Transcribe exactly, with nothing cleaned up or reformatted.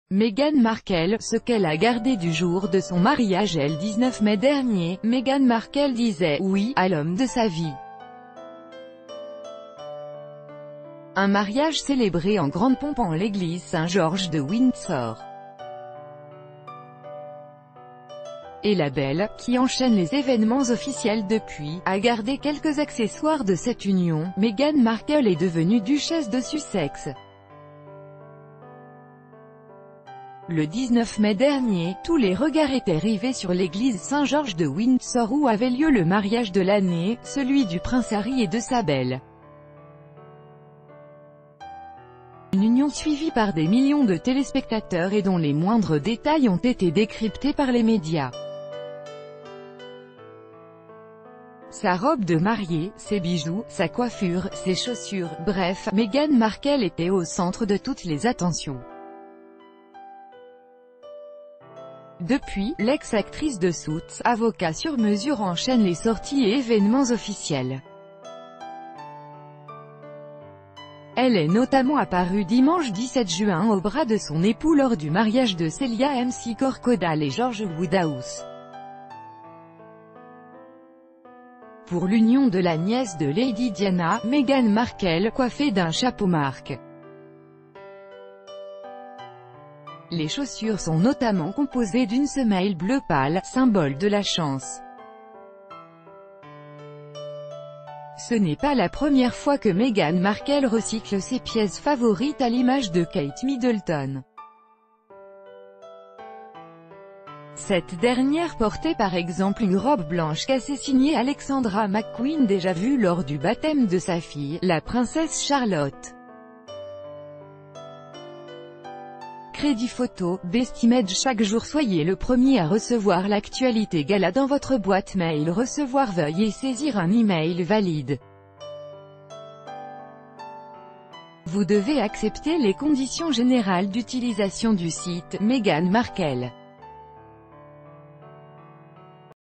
Meghan Markle, ce qu'elle a gardé du jour de son mariage le dix-neuf mai dernier, Meghan Markle disait « oui » à l'homme de sa vie. Un mariage célébré en grande pompe en l'église Saint-Georges de Windsor. Et la belle, qui enchaîne les événements officiels depuis, a gardé quelques accessoires de cette union. Meghan Markle est devenue duchesse de Sussex. Le dix-neuf mai dernier, tous les regards étaient rivés sur l'église Saint-Georges de Windsor où avait lieu le mariage de l'année, celui du prince Harry et de sa belle. Une union suivie par des millions de téléspectateurs et dont les moindres détails ont été décryptés par les médias. Sa robe de mariée, ses bijoux, sa coiffure, ses chaussures, bref, Meghan Markle était au centre de toutes les attentions. Depuis, l'ex-actrice de Suits, avocat sur mesure, enchaîne les sorties et événements officiels. Elle est notamment apparue dimanche dix-sept juin au bras de son époux lors du mariage de Celia McCorkle et George Woodhouse. Pour l'union de la nièce de Lady Diana, Meghan Markle, coiffée d'un chapeau marque. Les chaussures sont notamment composées d'une semelle bleu pâle, symbole de la chance. Ce n'est pas la première fois que Meghan Markle recycle ses pièces favorites à l'image de Kate Middleton. Cette dernière portait par exemple une robe blanche cassée signée Alexandra McQueen, déjà vue lors du baptême de sa fille, la princesse Charlotte. Crédit photo, Bestimage. Chaque jour soyez le premier à recevoir l'actualité gala dans votre boîte mail. Recevoir, veuillez saisir un email valide. Vous devez accepter les conditions générales d'utilisation du site. Meghan Markle.